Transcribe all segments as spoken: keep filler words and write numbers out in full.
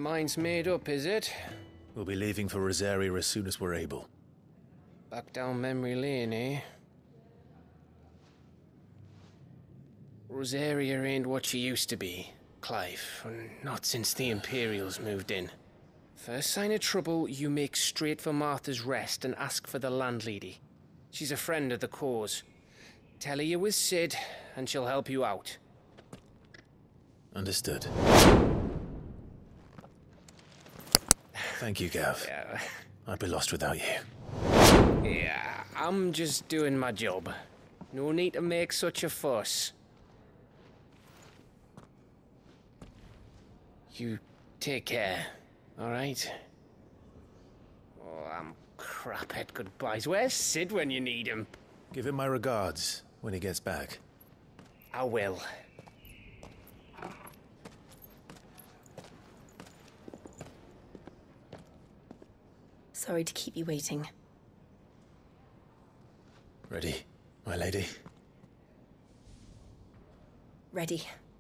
mind's made up, is it? We'll be leaving for Rosaria as soon as we're able. Back down memory lane, eh? Rosaria ain't what she used to be, Clive. Not since the Imperials moved in. First sign of trouble, you make straight for Martha's Rest and ask for the landlady. She's a friend of the cause. Tell her you're with Sid, and she'll help you out. Understood. Thank you, Gav. Yeah. I'd be lost without you. Yeah, I'm just doing my job. No need to make such a fuss. You take care, all right? Oh, I'm crap at goodbyes. Where's Sid when you need him? Give him my regards when he gets back. I will. Sorry to keep you waiting. Ready, my lady? Ready.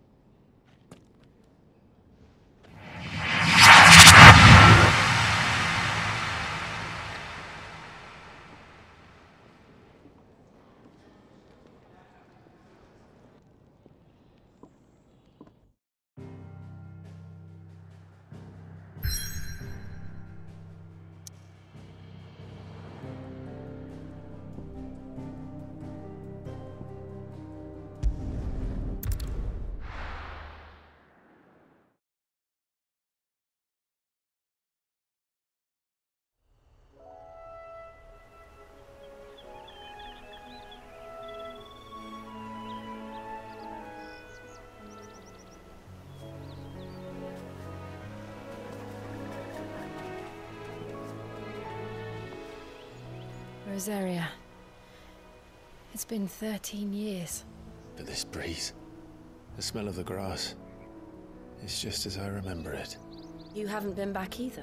Rosaria. It's been thirteen years. But this breeze, the smell of the grass, it's just as I remember it. You haven't been back either?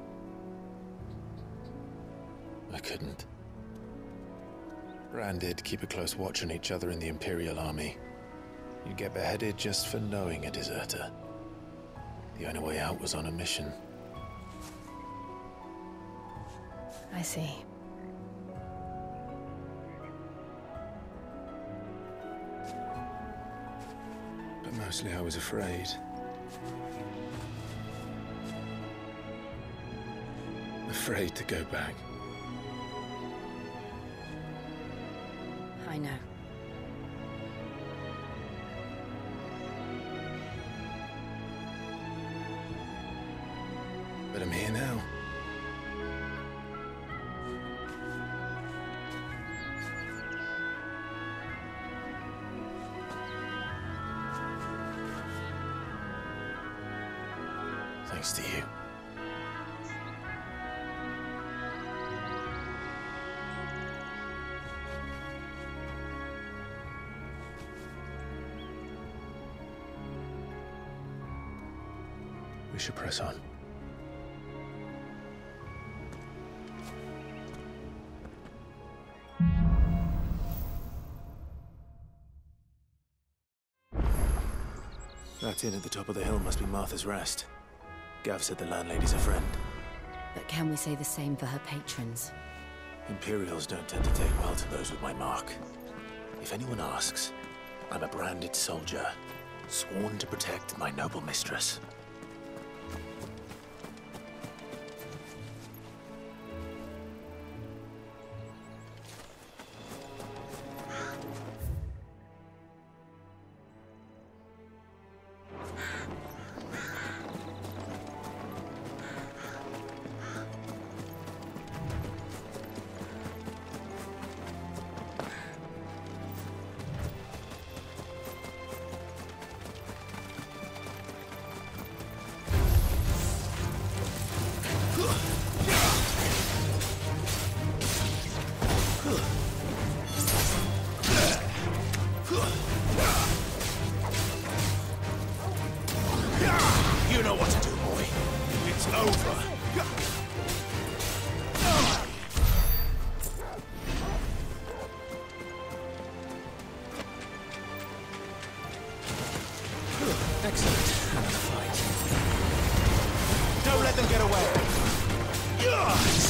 I couldn't. Bran did keep a close watch on each other in the Imperial Army. You'd get beheaded just for knowing a deserter. The only way out was on a mission. I see. But mostly I was afraid. Afraid to go back. I know. But I'm here now. Thanks to you. We should press on. That inn at the top of the hill must be Martha's Rest. Gav said the landlady's a friend. But can we say the same for her patrons? Imperials don't tend to take well to those with my mark. If anyone asks, I'm a branded soldier, sworn to protect my noble mistress.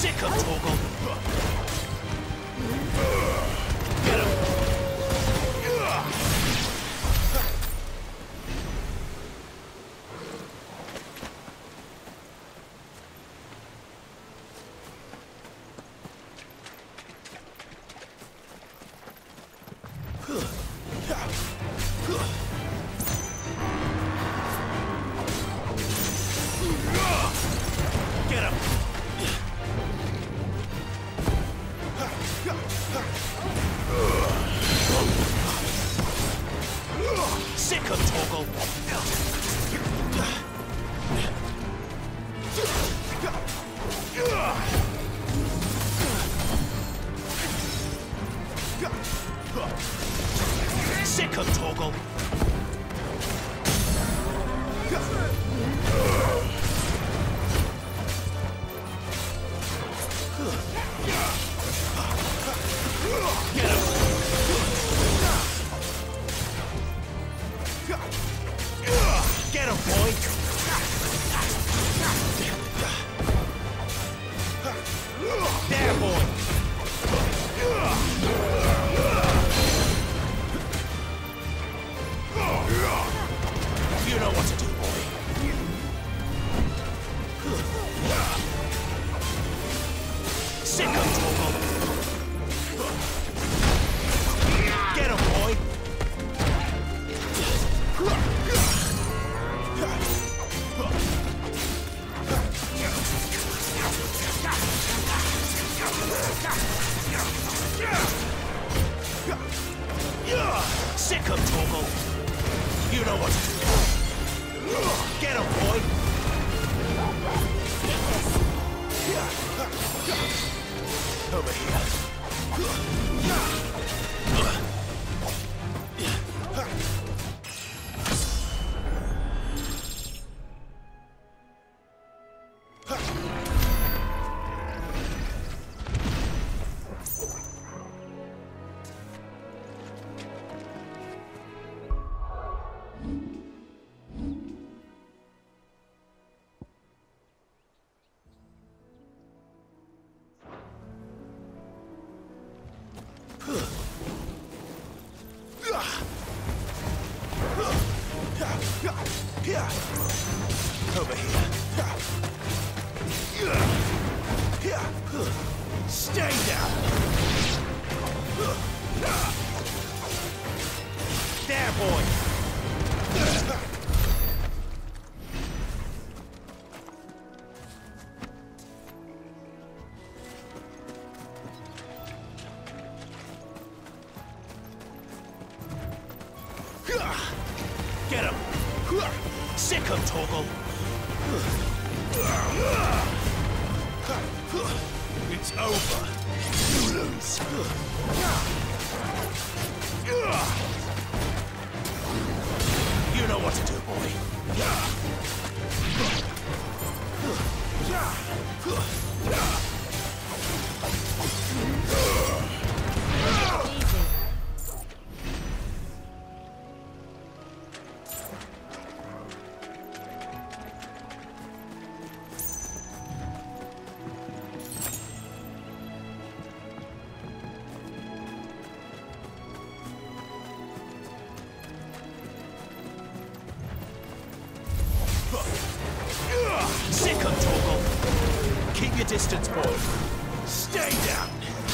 Sick of Torgal! Get him! Sick of Torgal! Get him! Get him, boy! There, boy! You know what to do, boy. Sick of Torgal! Get him, boy! Sick of Torgal! You know what to do. Get him, boy! Over here. Over here. Stay down. There, boy. Get him! Sick of Torgal! It's over. You lose. You know what to do, boy. Sick of Torgal! Keep your distance, boy. Stay down.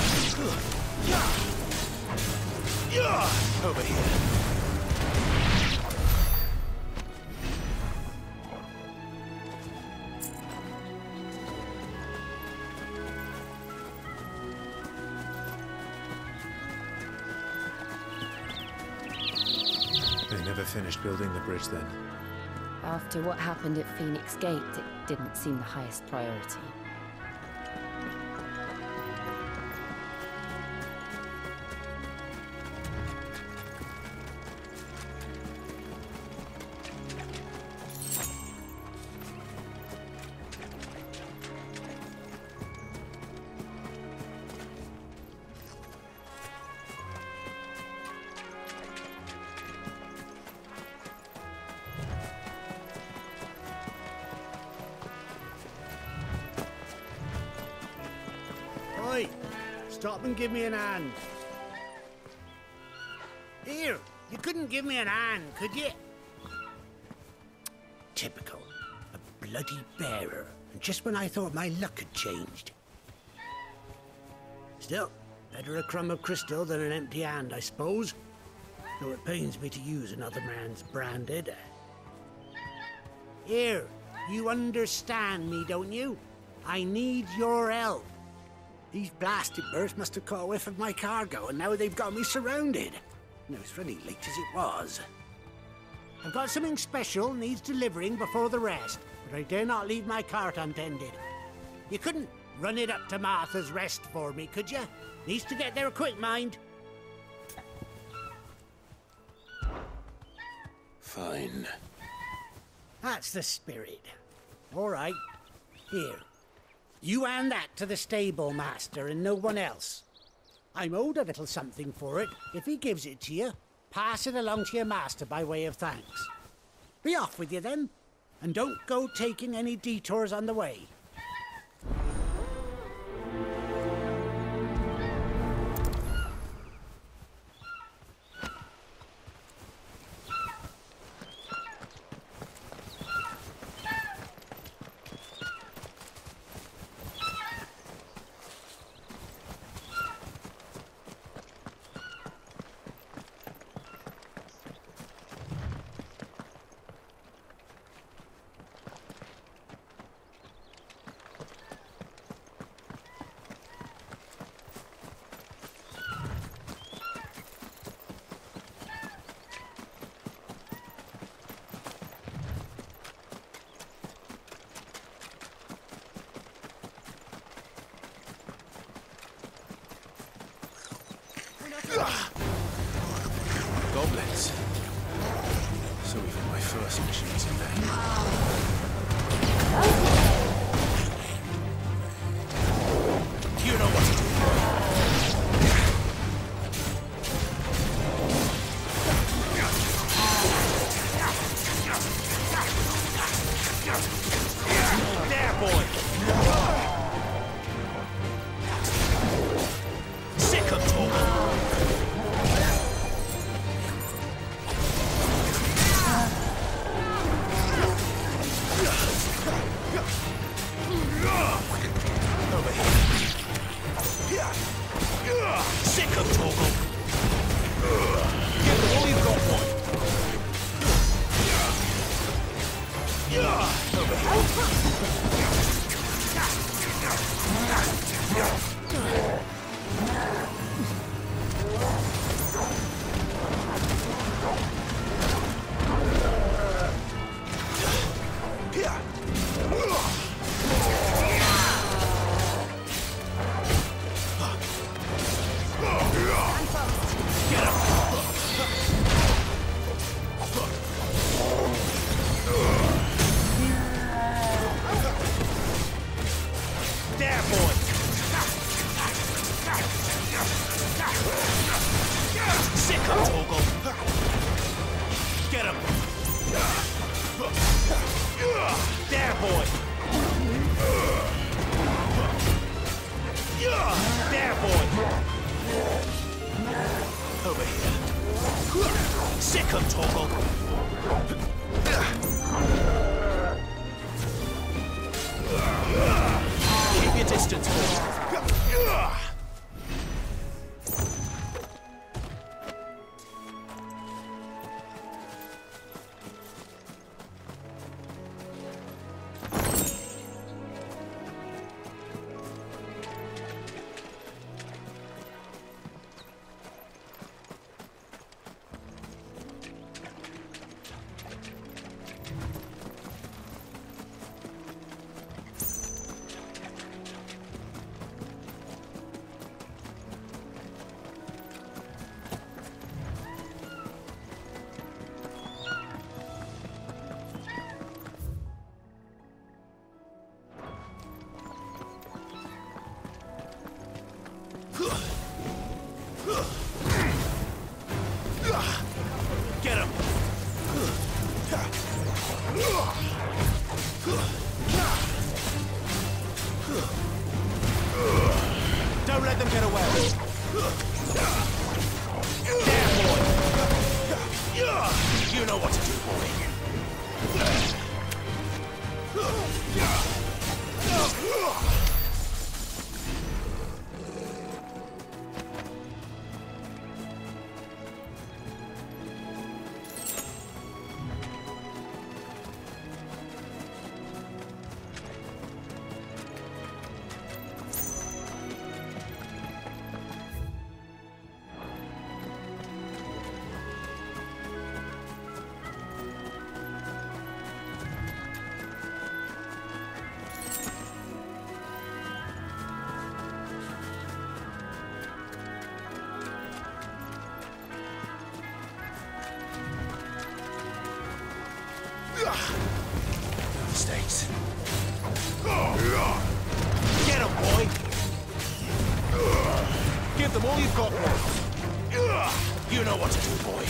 Over here. They never finished building the bridge then. After what happened at Phoenix Gate, it didn't seem the highest priority. Oi! Stop and give me an hand. Here, you couldn't give me an hand, could you? Typical. A bloody bearer. And just when I thought my luck had changed. Still, better a crumb of crystal than an empty hand, I suppose. Though it pains me to use another man's branded. Here, you understand me, don't you? I need your help. These blasted birds must have caught a whiff of my cargo, and now they've got me surrounded. No, it's really late as it was. I've got something special needs delivering before the rest, but I dare not leave my cart untended. You couldn't run it up to Martha's Rest for me, could you? Needs to get there quick, mind. Fine. That's the spirit. All right. Here. You hand that to the stable master and no one else. I'm owed a little something for it. If he gives it to you, pass it along to your master by way of thanks. Be off with you then, and don't go taking any detours on the way. Goblins. So even my first mission is in vain. You know what to do. There, boy. Sick of talking. Sick of Toggle. Give it all you've got, boy. Over let them get away. There, boy. You know what to do, boy. Mistakes. Get him, boy! Give them all you've got, boy. You know what to do, boy.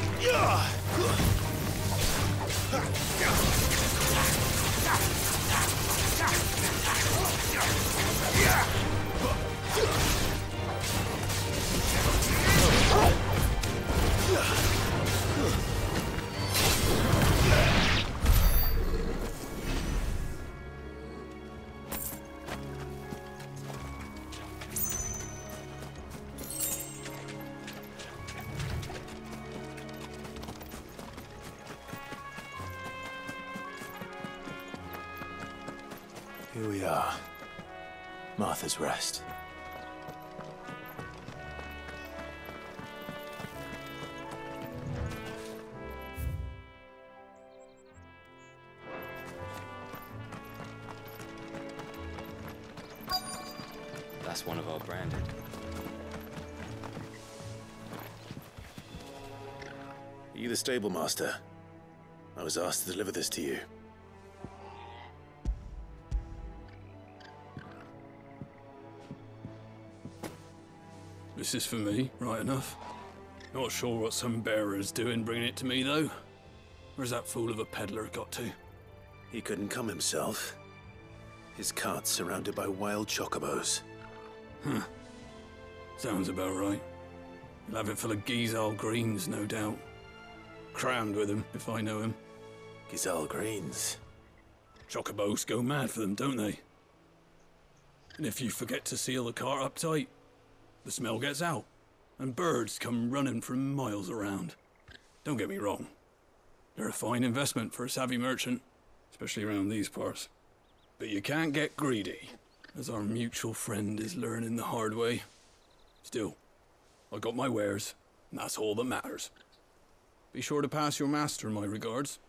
Here we are. Martha's Rest. That's one of our branded. Are you the stable master? I was asked to deliver this to you. This is for me, right enough. Not sure what some bearer's doing bringing it to me, though. Where's that fool of a peddler got to? He couldn't come himself. His cart's surrounded by wild chocobos. Huh. Sounds about right. He'll have it full of Gizal greens, no doubt. Crammed with him, if I know him. Gizal greens. Chocobos go mad for them, don't they? And if you forget to seal the cart up tight, the smell gets out, and birds come running from miles around. Don't get me wrong. They're a fine investment for a savvy merchant, especially around these parts. But you can't get greedy, as our mutual friend is learning the hard way. Still, I got my wares, and that's all that matters. Be sure to pass your master my regards.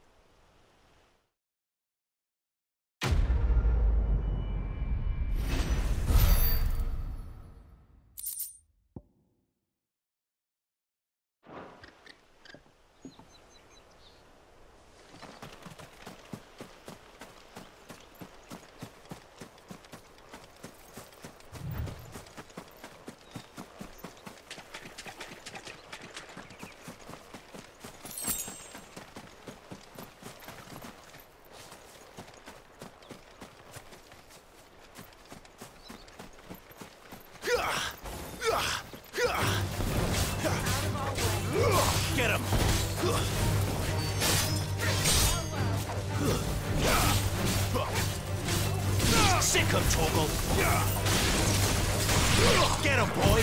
Get him! Sick him, Torgal! Get him, boy!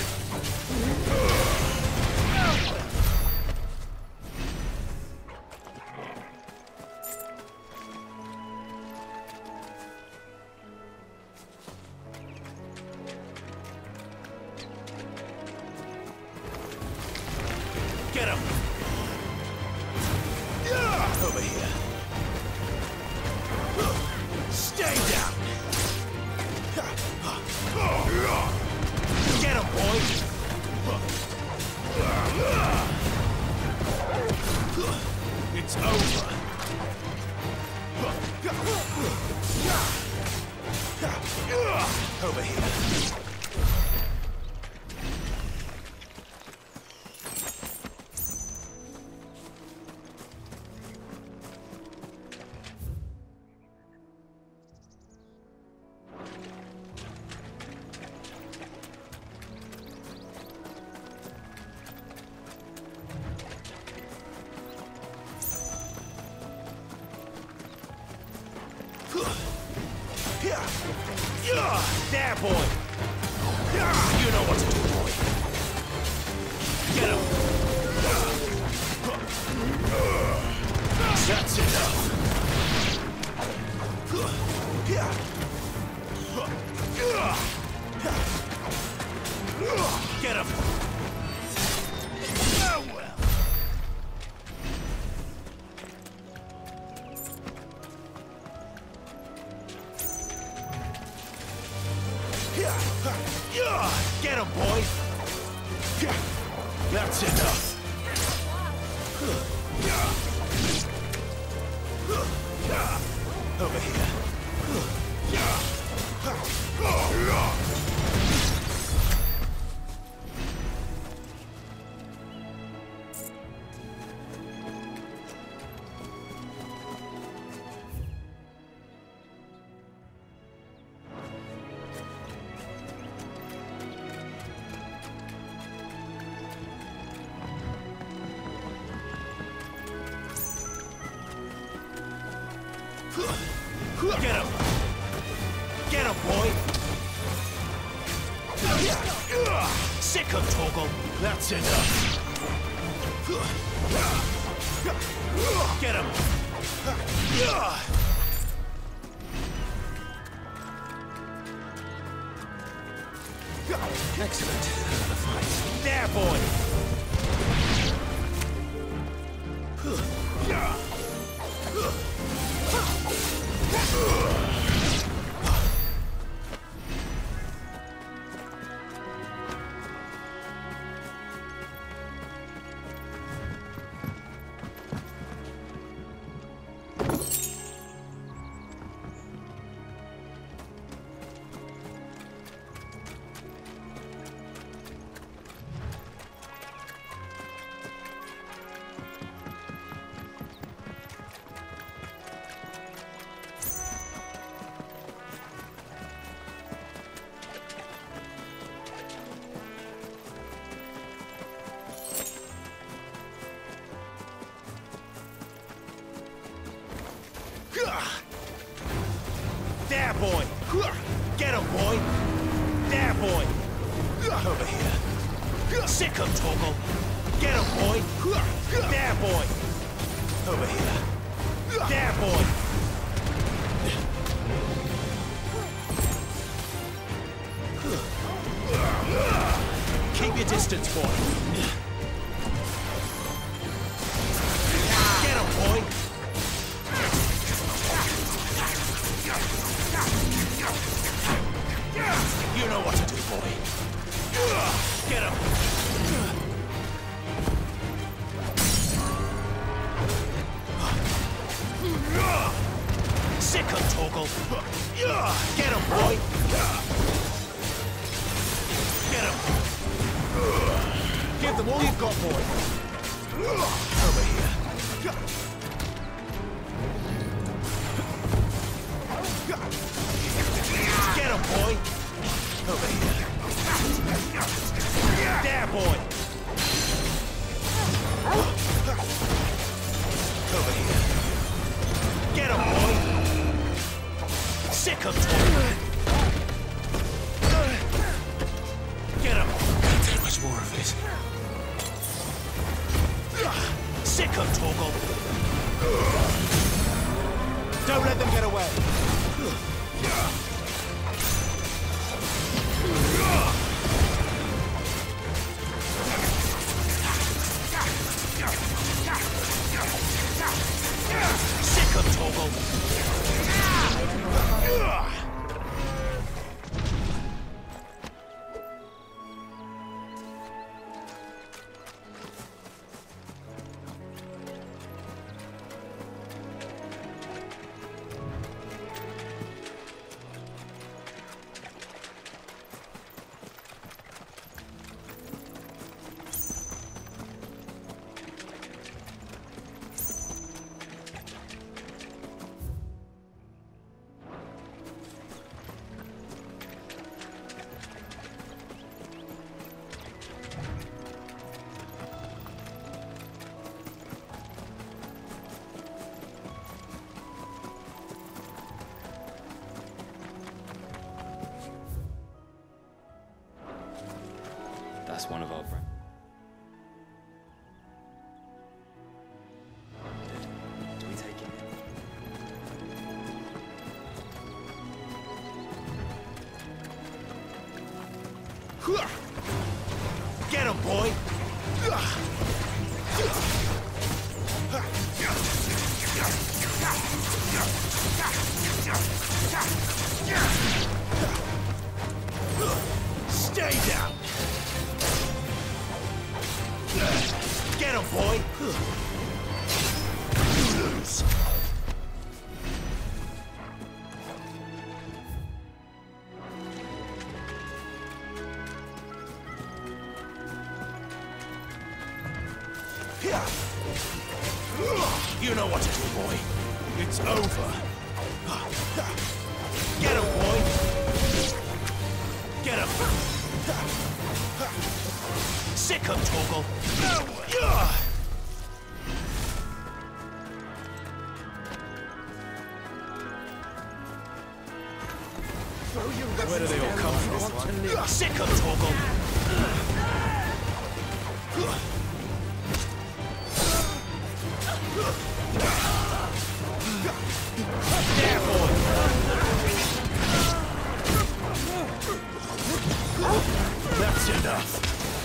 Get him! Over here. Stay down! Get him, boy! It's over. Over here. You know what to do, boy. Get him. That's enough. Get him. Oh, well. Get him, boy. That's enough. Over here. Get him! Get him, boy! Sick of Toggle! That's enough! Get him! Excellent. Fight. There, boy! There, boy! Get him, boy! There, boy! Over here. Sick of Toggle! Get him, boy! There, boy! Over here. There, boy! Keep your distance, boy! Get him, boy! You know what to do, boy. Get him. Sick of Toggle. Get him, boy. Get him. Give them all you've got, boy. Over here. Get him, boy! Over here. There, boy! Over here. Get him, boy! Sick of Toggle! Get him! Can't take much more of it. Sick of Toggle! Don't let them get away! Sick of Toggle! That's one of our brands. Do we take it? Get him, boy! Stay down! Get him, boy! You lose! You know what to do, boy. It's over. Get him, boy. Get him. Sick him, Torgal. Where do they all come from? Sick him, Torgal. There, boy! That's enough.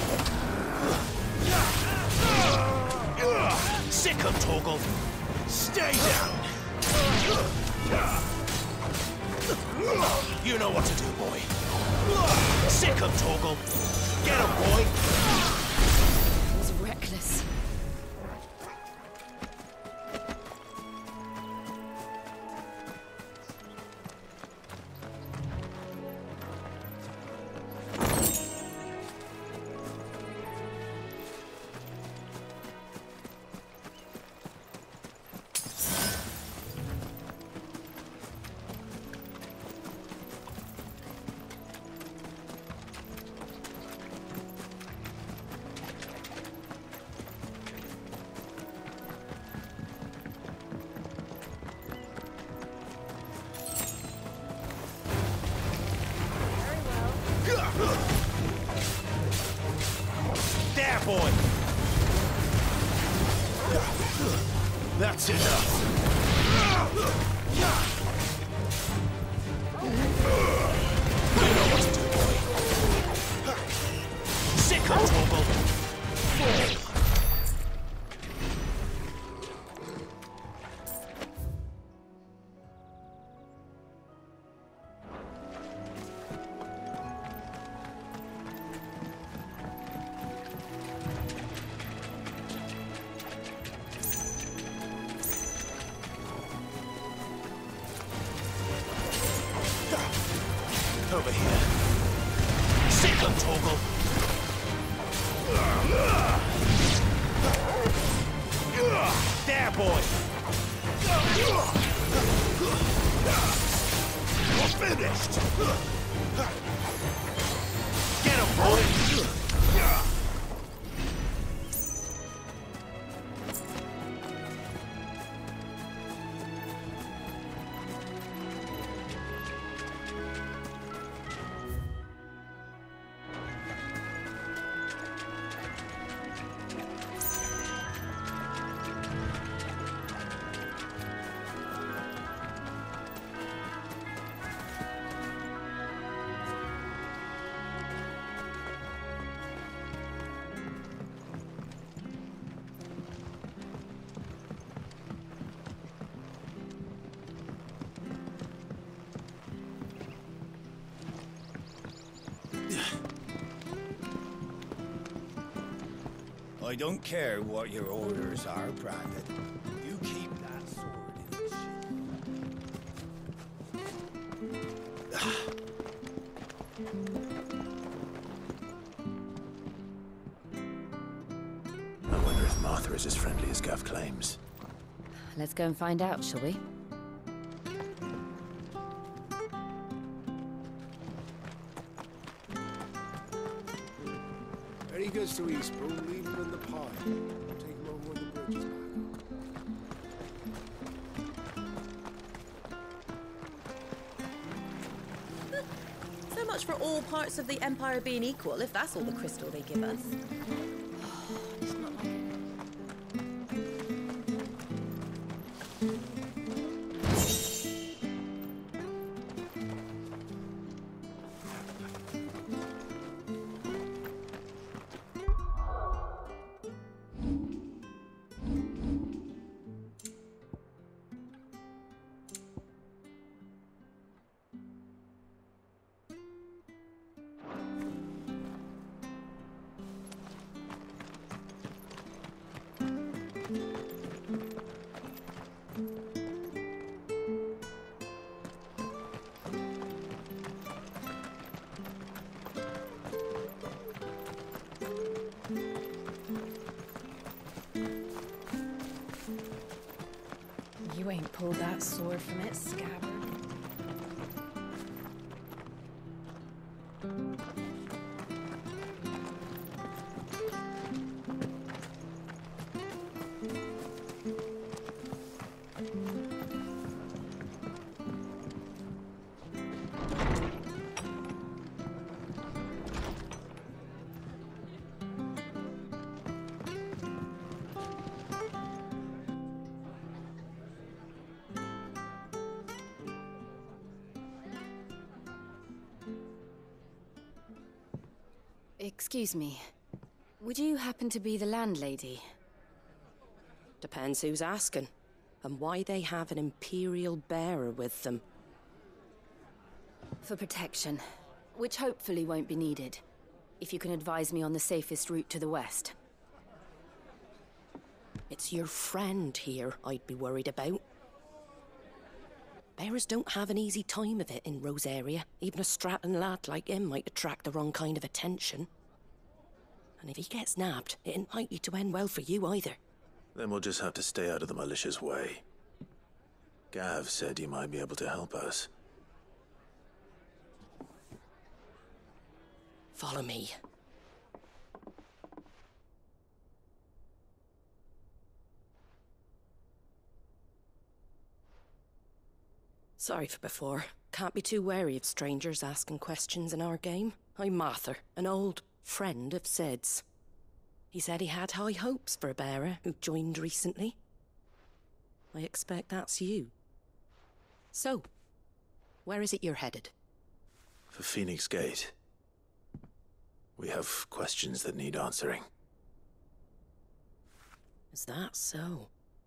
Sick him, Torgal. Stay down. You know what to do, boy. Sick him, Torgal. Get him, boy. It was reckless. There, boy! That's enough! You know what to do, boy! Sick him, Torgal! Over here. Sick him, Torgal! There, boy! You're finished! Get him, boy! I don't care what your orders are, Brandon. You keep that sword in its sheath. I wonder if Martha is as friendly as Gav claims. Let's go and find out, shall we? Any goods to Eastbourne, leave them in the pile. Take them over when the bridge is back. So much much for all parts of the Empire being equal, if that's all the crystal they give us. It's not like it. You ain't pulled that sword from its scabbard. Excuse me. Would you happen to be the landlady? Depends who's asking, and why they have an Imperial bearer with them. For protection, which hopefully won't be needed. If you can advise me on the safest route to the west. It's your friend here I'd be worried about. Bearers don't have an easy time of it in Rosaria. Even a Stratton lad like him might attract the wrong kind of attention. And if he gets nabbed, it ain't likely to end well for you either. Then we'll just have to stay out of the malicious way. Gav said you might be able to help us. Follow me. Sorry for before. Can't be too wary of strangers asking questions in our game. I'm Martha, an old friend of Sid's. He said he had high hopes for a bearer who joined recently. I expect that's you. So, where is it you're headed? For Phoenix Gate. We have questions that need answering. Is that so?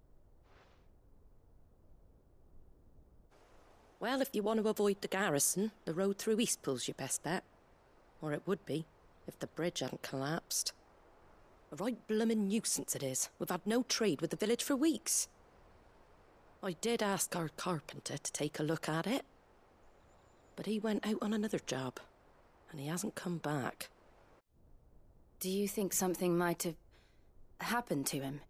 Well, if you want to avoid the garrison, the road through Eastpool's your best bet. Or it would be, if the bridge hadn't collapsed. A right bloomin' nuisance it is. We've had no trade with the village for weeks. I did ask our carpenter to take a look at it. But he went out on another job, and he hasn't come back. Do you think something might have happened to him?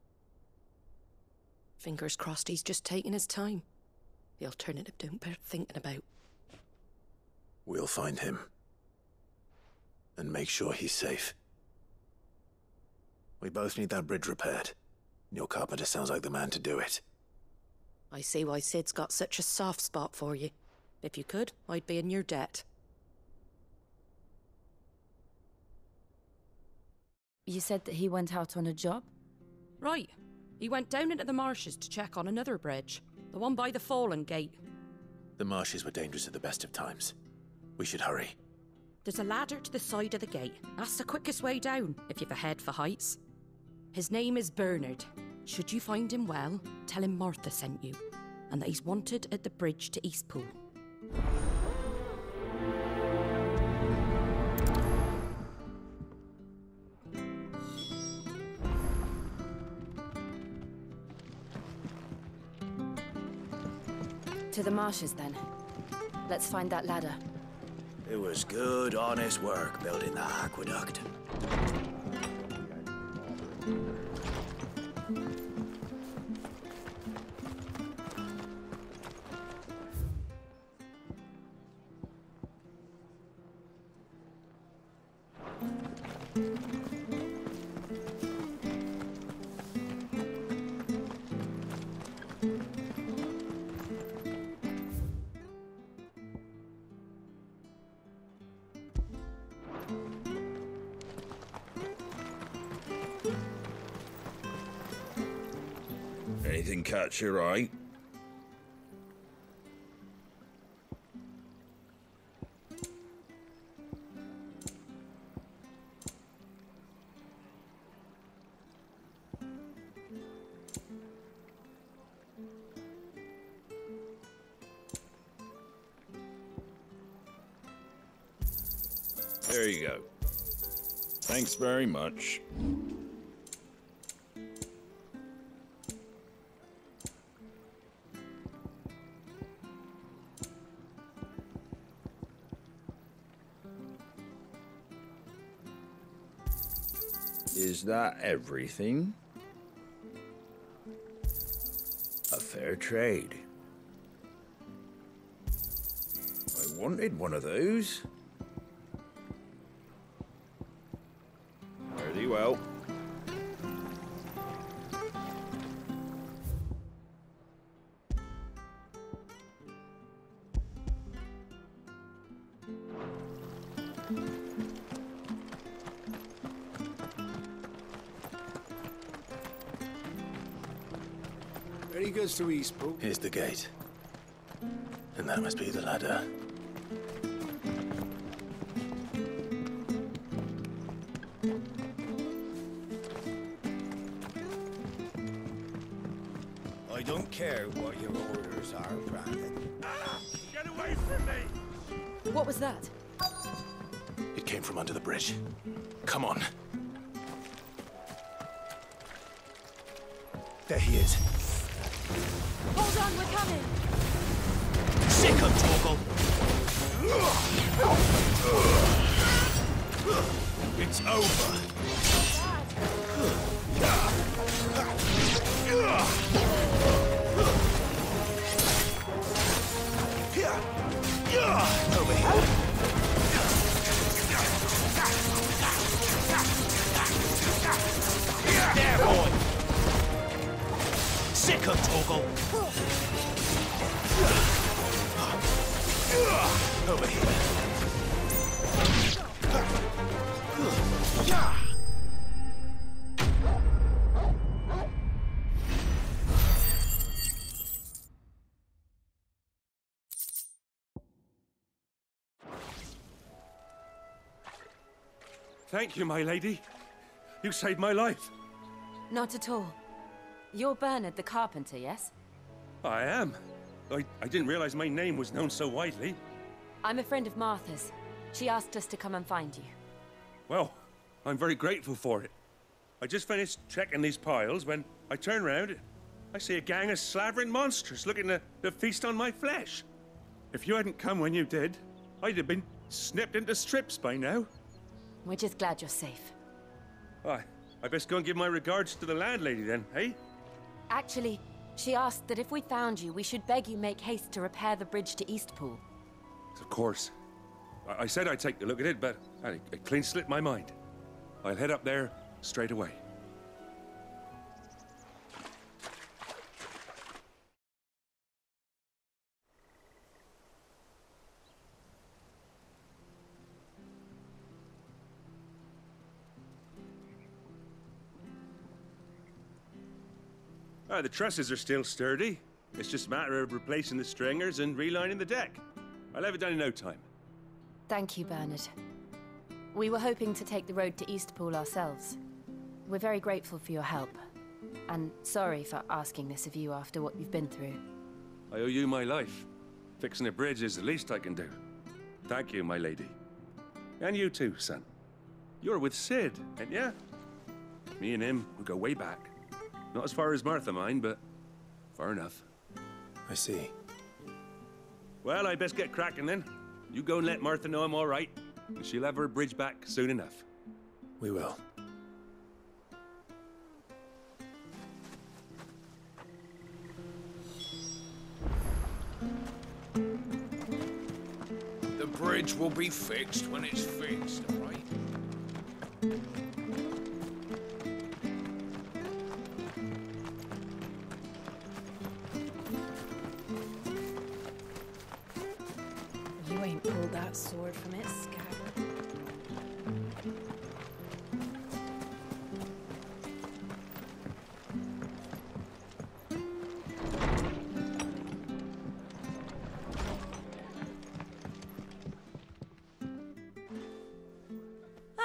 Fingers crossed he's just taking his time. The alternative don't bear thinking about. We'll find him. And make sure he's safe. We both need that bridge repaired. Your carpenter sounds like the man to do it. I see why Sid's got such a soft spot for you. If you could, I'd be in your debt. You said that he went out on a job? Right. He went down into the marshes to check on another bridge. The one by the Fallen Gate. The marshes were dangerous at the best of times. We should hurry. There's a ladder to the side of the gate. That's the quickest way down, if you've a head for heights. His name is Bernard. Should you find him well, tell him Martha sent you, and that he's wanted at the bridge to Eastpool. To the marshes, then. Let's find that ladder. It was good, honest work building that aqueduct. Anything catch your eye? There you go. Thanks very much. Is that everything? A fair trade. I wanted one of those. Very well. Ready goes to Eastpool. Here's the gate. And that must be the ladder. I don't care what your orders are, Brandon. Get away from me! What was that? It came from under the bridge. Come on. There he is. Hold on, we're coming! Sick of Torgal! It's over. Over here. There, boy! Sick of Torgal! Over here. Thank you, my lady. You saved my life. Not at all. You're Bernard the carpenter, yes? I am. I, I didn't realize my name was known so widely. I'm a friend of Martha's. She asked us to come and find you. Well, I'm very grateful for it. I just finished checking these piles when I turn around. I see a gang of slavering monsters looking to, to feast on my flesh. If you hadn't come when you did, I'd have been snipped into strips by now. We're just glad you're safe. Why, I best go and give my regards to the landlady then, eh? Actually, she asked that if we found you, we should beg you make haste to repair the bridge to Eastpool. Of course. I, I said I'd take a look at it, but I, it clean slipped my mind. I'll head up there straight away. Ah, the trusses are still sturdy. It's just a matter of replacing the stringers and relining the deck. I'll have it done in no time. Thank you, Bernard. We were hoping to take the road to Eastpool ourselves. We're very grateful for your help. And sorry for asking this of you after what you've been through. I owe you my life. Fixing a bridge is the least I can do. Thank you, my lady. And you too, son. You're with Sid, ain't ya? Me and him, we go way back. Not as far as Martha, mind, but far enough. I see. Well, I best get cracking then. You go and let Martha know I'm all right, and she'll have her bridge back soon enough. We will. The bridge will be fixed when it's fixed, all right? You ain't pulled that sword from its scabbard.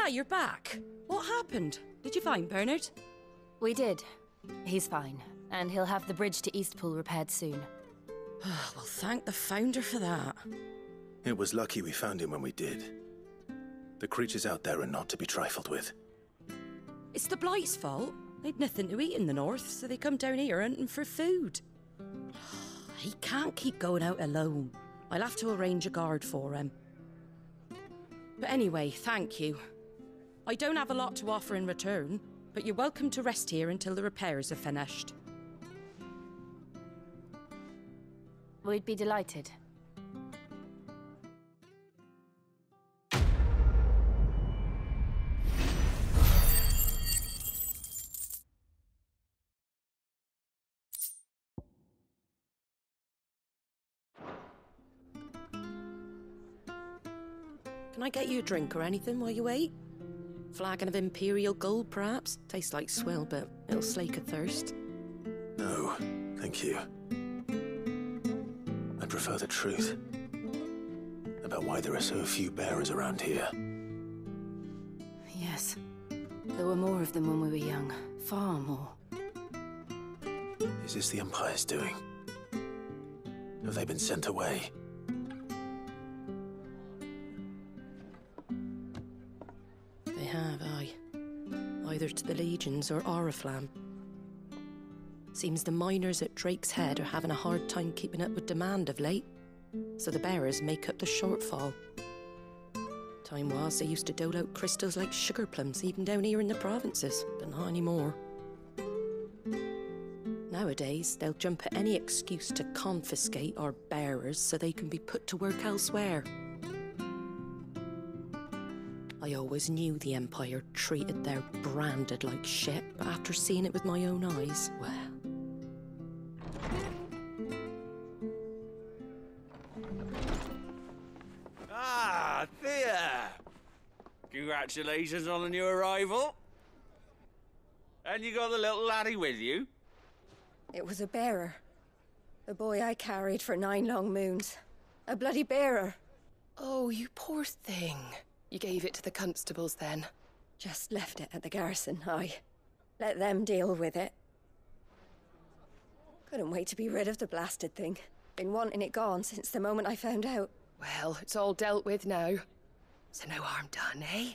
Ah, you're back. What happened? Did you find Bernard? We did. He's fine, and he'll have the bridge to Eastpool repaired soon. Well, thank the Founder for that. It was lucky we found him when we did. The creatures out there are not to be trifled with. It's the Blight's fault. They'd nothing to eat in the north, so they come down here hunting for food. He can't keep going out alone. I'll have to arrange a guard for him. But anyway, thank you. I don't have a lot to offer in return, but you're welcome to rest here until the repairs are finished. We'd be delighted. Can I get you a drink or anything while you wait? Flagon of Imperial Gold, perhaps? Tastes like swill, but it'll slake a thirst. No, thank you. I prefer the truth about why there are so few bearers around here. Yes. There were more of them when we were young. Far more. Is this the Empire's doing? Have they been sent away? They have, aye. Either to the Legions or Oriflamme. Seems the miners at Drake's Head are having a hard time keeping up with demand of late, so the bearers make up the shortfall. Time was they used to dole out crystals like sugar plums even down here in the provinces, but not anymore. Nowadays, they'll jump at any excuse to confiscate our bearers so they can be put to work elsewhere. I always knew the Empire treated their branded like shit, but after seeing it with my own eyes, well... Ah, Thea! Congratulations on the new arrival. And you got the little laddie with you? It was a bearer. The boy I carried for nine long moons. A bloody bearer. Oh, you poor thing. You gave it to the constables then? Just left it at the garrison, aye. Let them deal with it. Couldn't wait to be rid of the blasted thing. Been wanting it gone since the moment I found out. Well, it's all dealt with now. So no harm done, eh?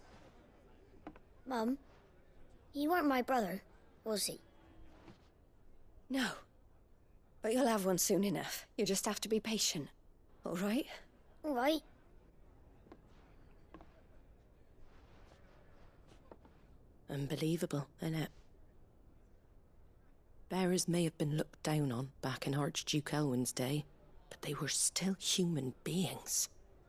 Mum, you weren't my brother, was he? No. But you'll have one soon enough. You just have to be patient. All right? All right. Unbelievable, innit? Bearers may have been looked down on back in Archduke Elwin's day, but they were still human beings.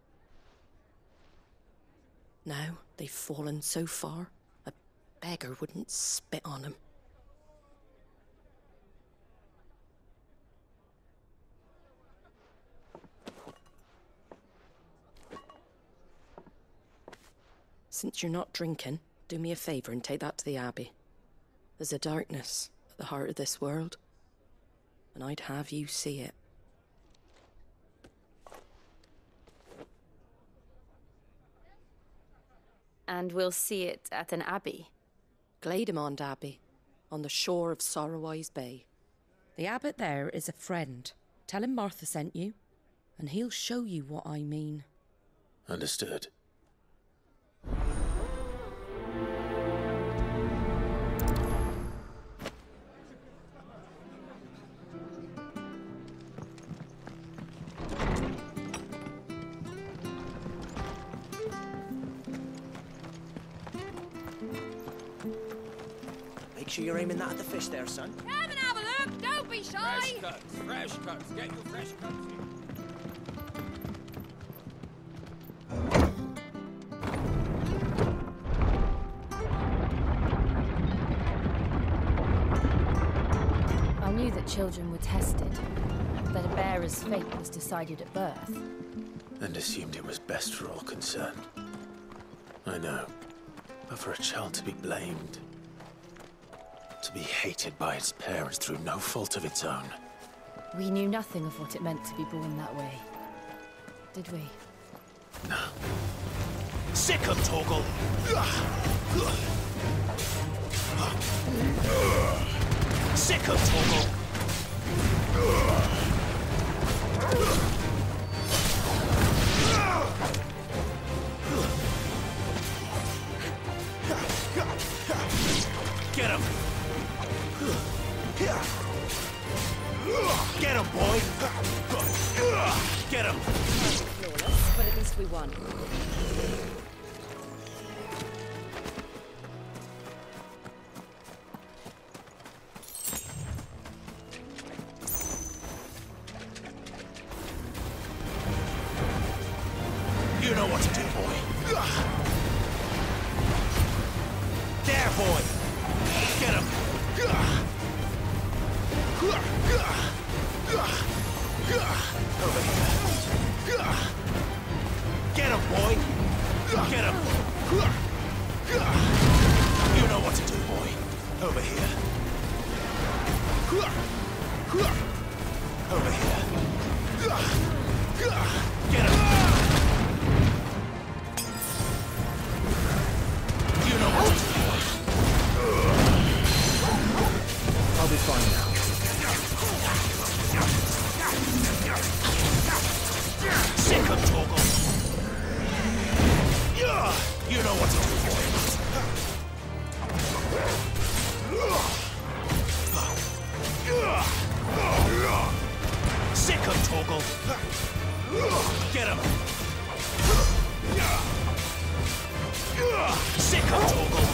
Now they've fallen so far, a beggar wouldn't spit on them. Since you're not drinking, do me a favour and take that to the Abbey. There's a darkness at the heart of this world, and I'd have you see it. And we'll see it at an abbey? Glademond Abbey, on the shore of Sorrowwise Bay. The abbot there is a friend. Tell him Martha sent you, and he'll show you what I mean. Understood. Make sure you're aiming that at the fish there, son. Come and have a look, don't be shy! Fresh cuts, fresh cuts. Get your fresh cuts here. I knew that children were tested, that a bearer's fate was decided at birth. And assumed it was best for all concerned. I know. But for a child to be blamed, to be hated by its parents through no fault of its own. We knew nothing of what it meant to be born that way, did we? No. Sick of Torgal! Sick of Torgal! Get him! Get him, boy! Get him! Flawless, but at least we won. You know what to do, boy. There, boy! Get him! Over here. Get him, boy! Get him! You know what to do, boy. Over here. Over here. Get him! You know what to do, boy. I'll be fine now. Sick of Torgal! You know what to do, boy. Sick of Torgal! Get him! Sick of Torgal!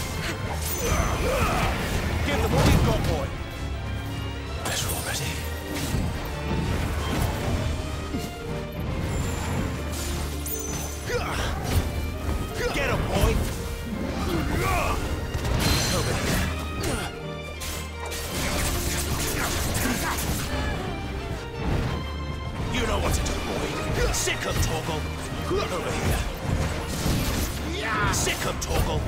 Give them what you've got, boy! Better already. Get him, boy! Over here. You know what to do, boy. Sick of Torgal. Over here. Sick of Torgal.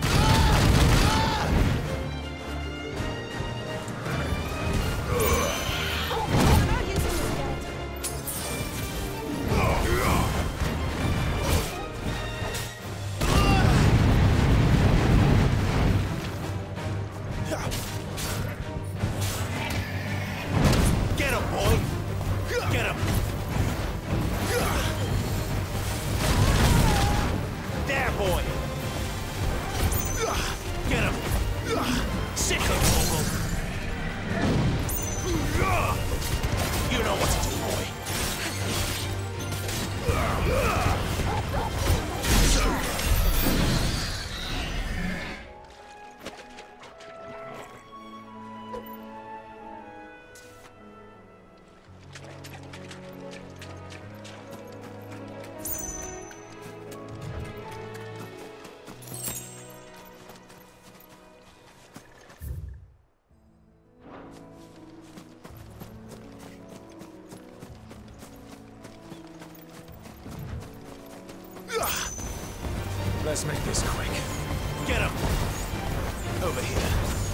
Get him, boy! Get him! There, boy! Get him! Sick of Torgal! You know what to do, boy! Let's make this quick. Get him! Over here.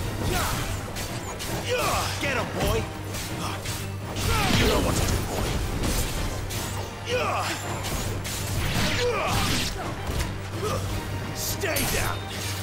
Get him, boy! You know what to do, boy. Stay down!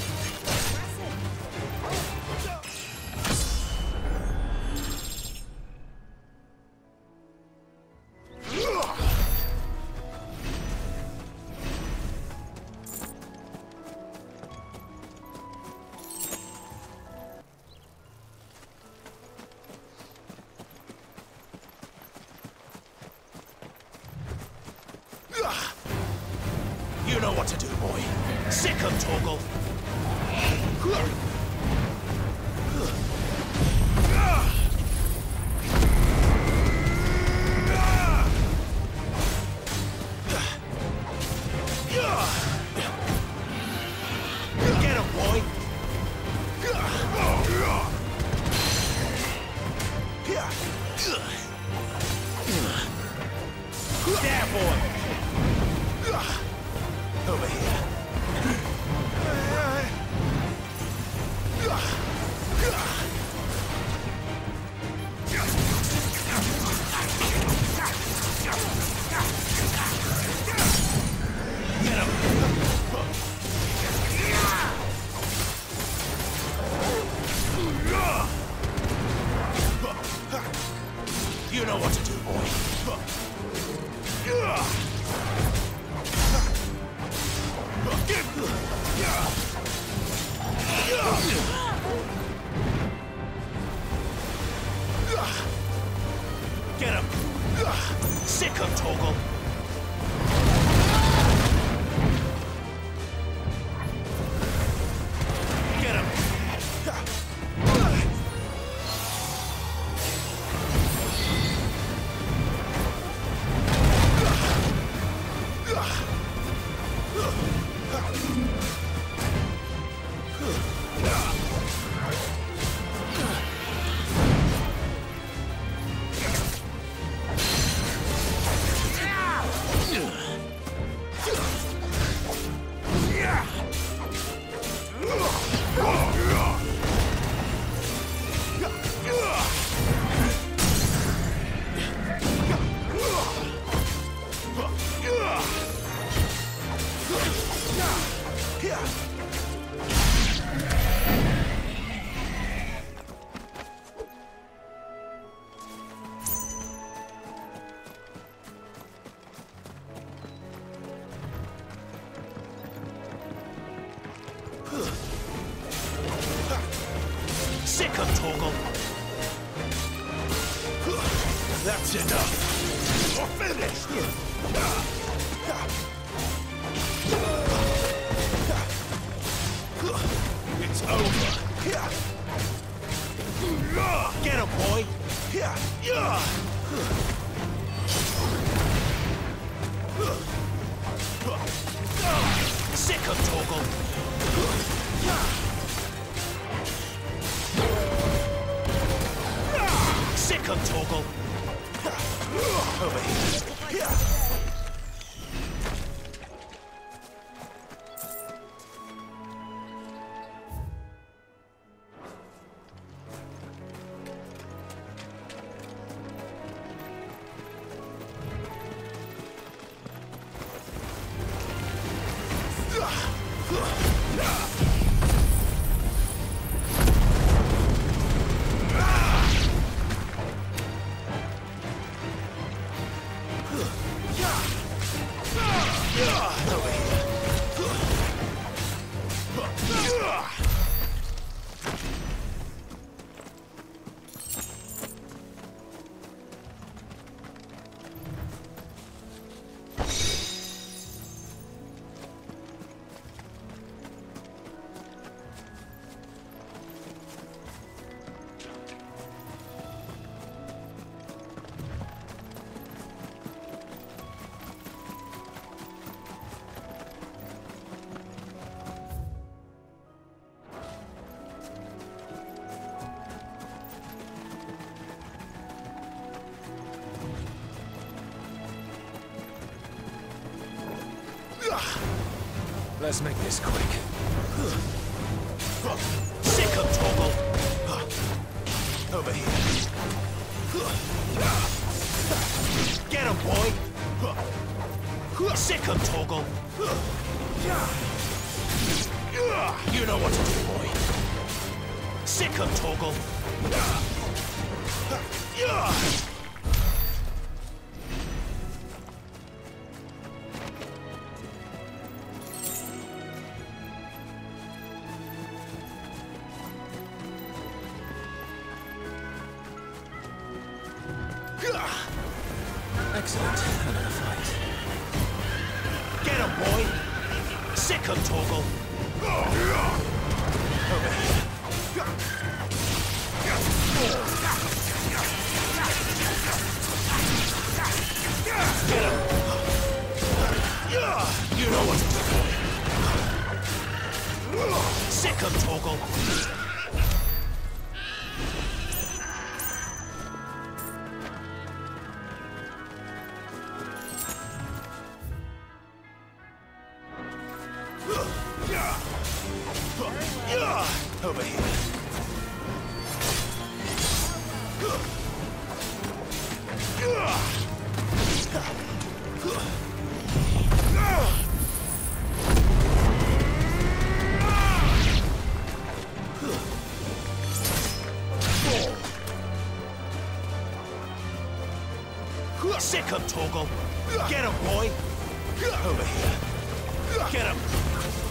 You know what to do, boy. Sick of Torgal. Get him, boy. There, boy. Over here. Get him! Sick him, Torgal! Get him! Sick of Torgal! That's enough! You're finished! It's over! Get him, boy! Sick of Torgal! Sick of Torgal! Over here! Let's make this quick. Sick of Torgal! Over here. Get him, boy! Sick of Torgal! You know what to do, boy. Sick of Torgal! Excellent. Another fight. Get him, boy! Sick of Torgal! Over here. Get him! You know what to do. Sick of Torgal! Over here. Sick of Torgal. Get him, boy. Over here. Get him.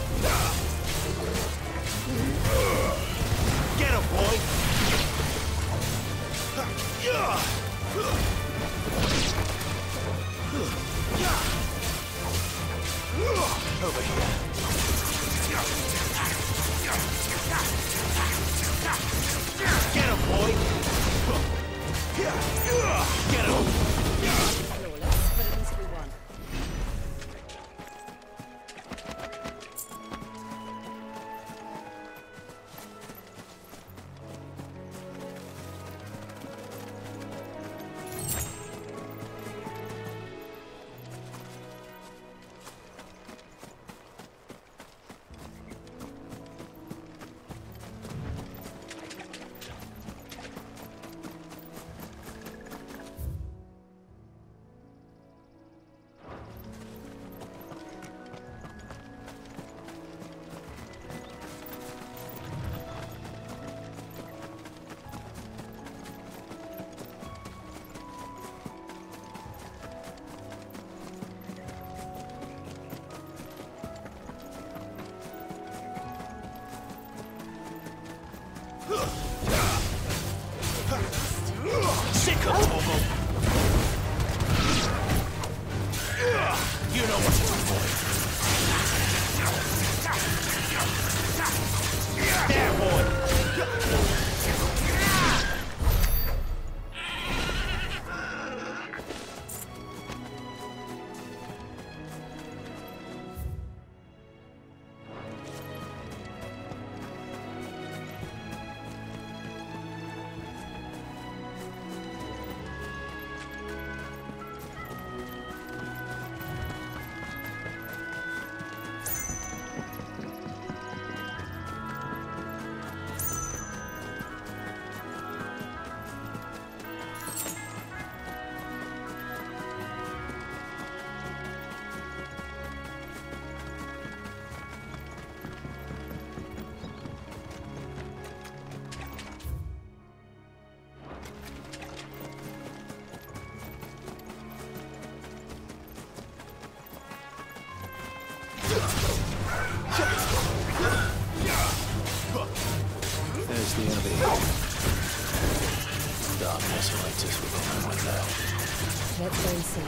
darkness awaits us with all my love. Let's go and see.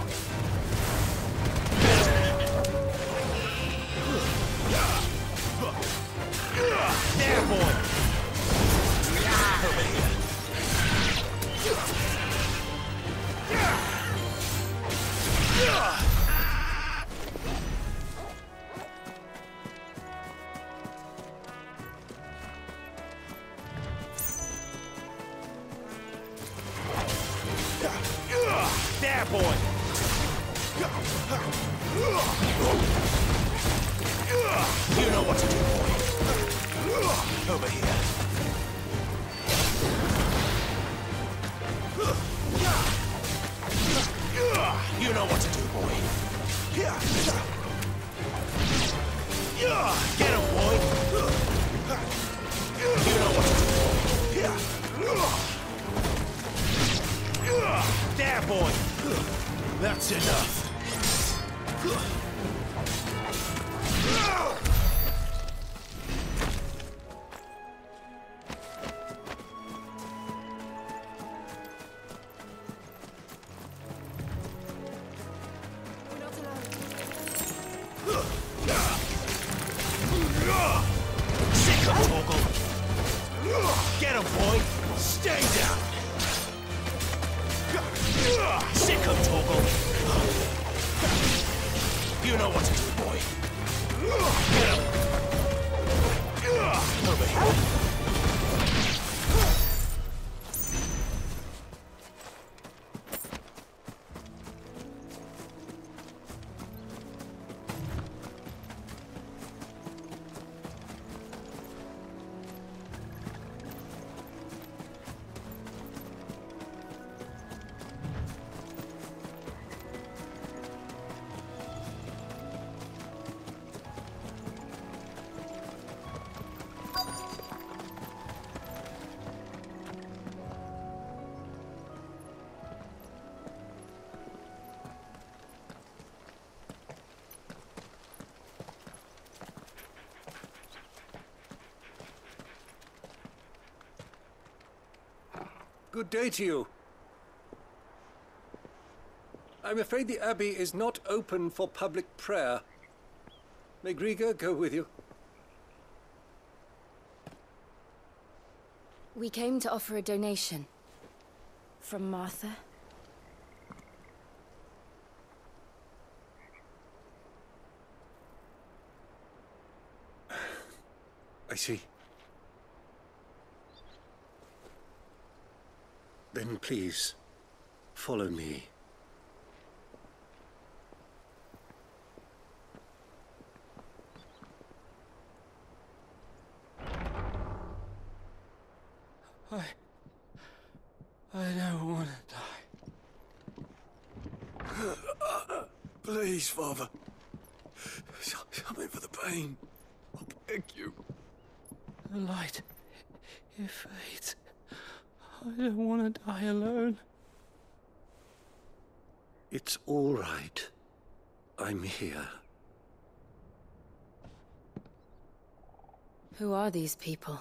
There, boy! Over here. There, boy! You know what to do, boy. Over here. You know what to do, boy. Get him, boy. You know what to do, boy. There, boy. That's enough. Get him, boy! Stay down! Sick him, Torgal! You know what to do, boy! Get him! Over here! Good day to you. I'm afraid the Abbey is not open for public prayer. May Griga go with you? We came to offer a donation. From Martha. I see. Then please, follow me. I... I don't want to die. Please, Father. Something for the pain. I beg you. The light, it fades. I don't want to die alone. It's all right. I'm here. Who are these people?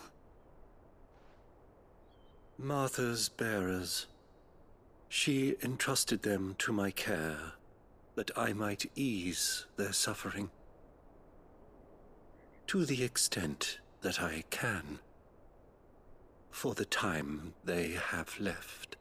Martha's bearers. She entrusted them to my care, that I might ease their suffering. To the extent that I can. For the time they have left.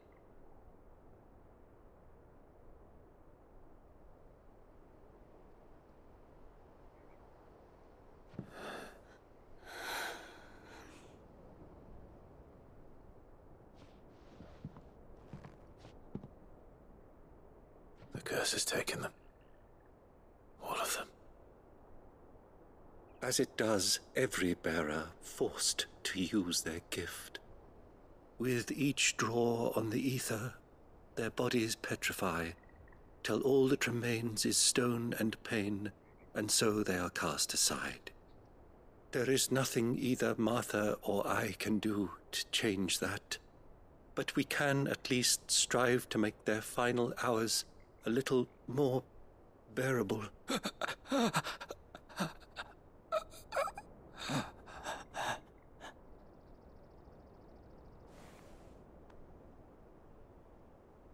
The curse has taken them. All of them. As it does every bearer forced to use their gift. With each draw on the aether, their bodies petrify, till all that remains is stone and pain, and so they are cast aside. There is nothing either Martha or I can do to change that, but we can at least strive to make their final hours a little more bearable.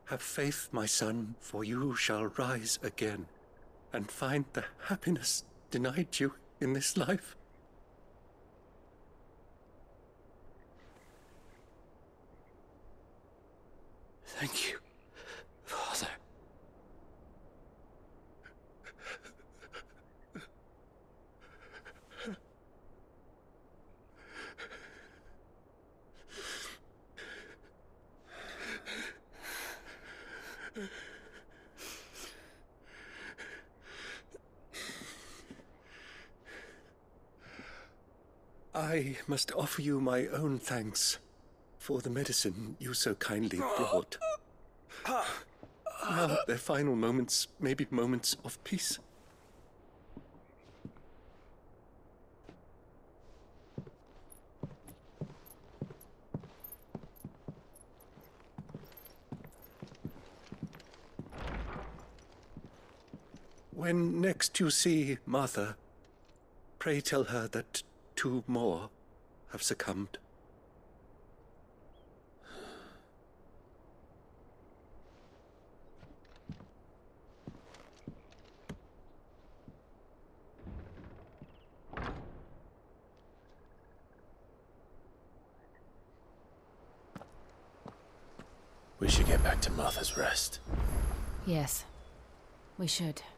Have faith, my son, for you shall rise again and find the happiness denied you in this life. Thank you, Father. I must offer you my own thanks for the medicine you so kindly brought. Now their final moments may be moments of peace. When next you see Martha, pray tell her that two more have succumbed. We should get back to Martha's Rest. Yes, we should.